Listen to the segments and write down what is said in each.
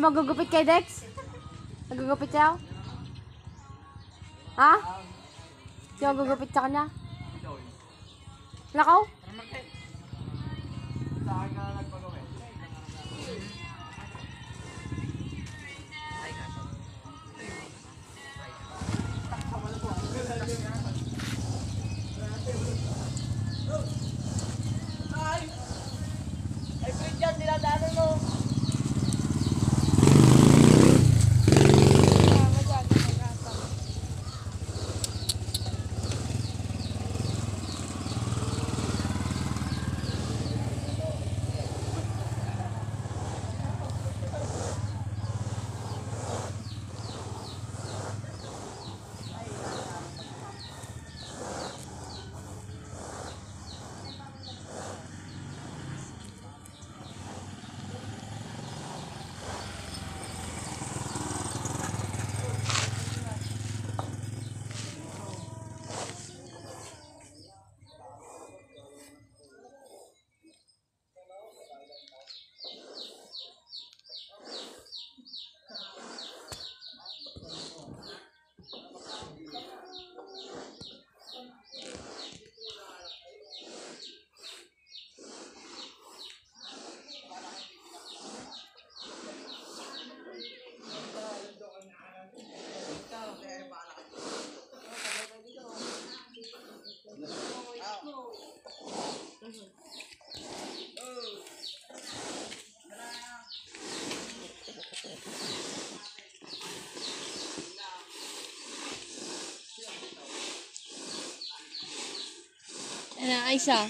magugupit kay Dex? Nagugupit siya? Ha? Siya magugupit sa kanya? Lakaw? Ay, friend dyan, dinadaanan mo. Ano, isa?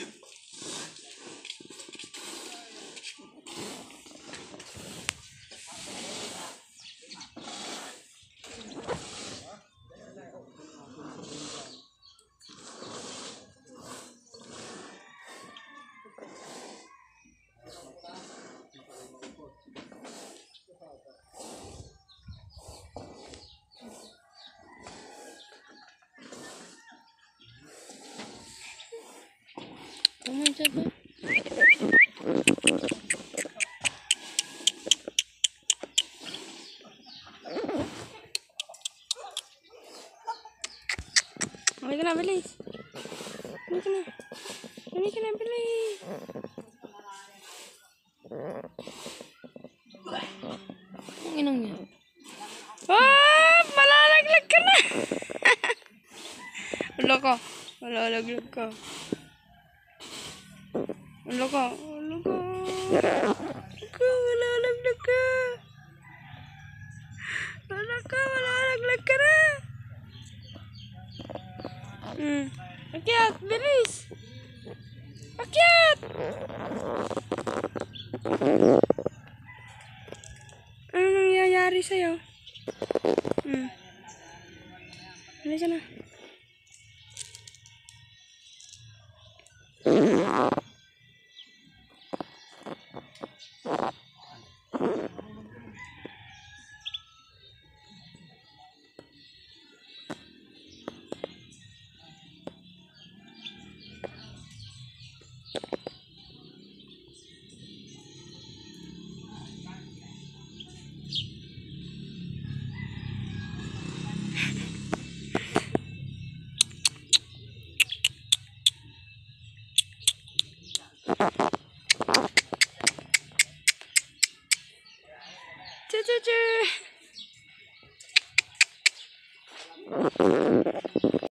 Kumain siya ba? Balik ka na, bilis. Balik ka na. Balik ka na, bilis. Ang inang niya. Malalaglag ka na. Wala ka. Malalaglag ka. Wala ka. Wala ka. Malalaglag ka. Wala ka. Malalaglag ka na. Akyat, bilis. Akyat. Ano nangyayari sa'yo? Halika na. Choo-choo-choo.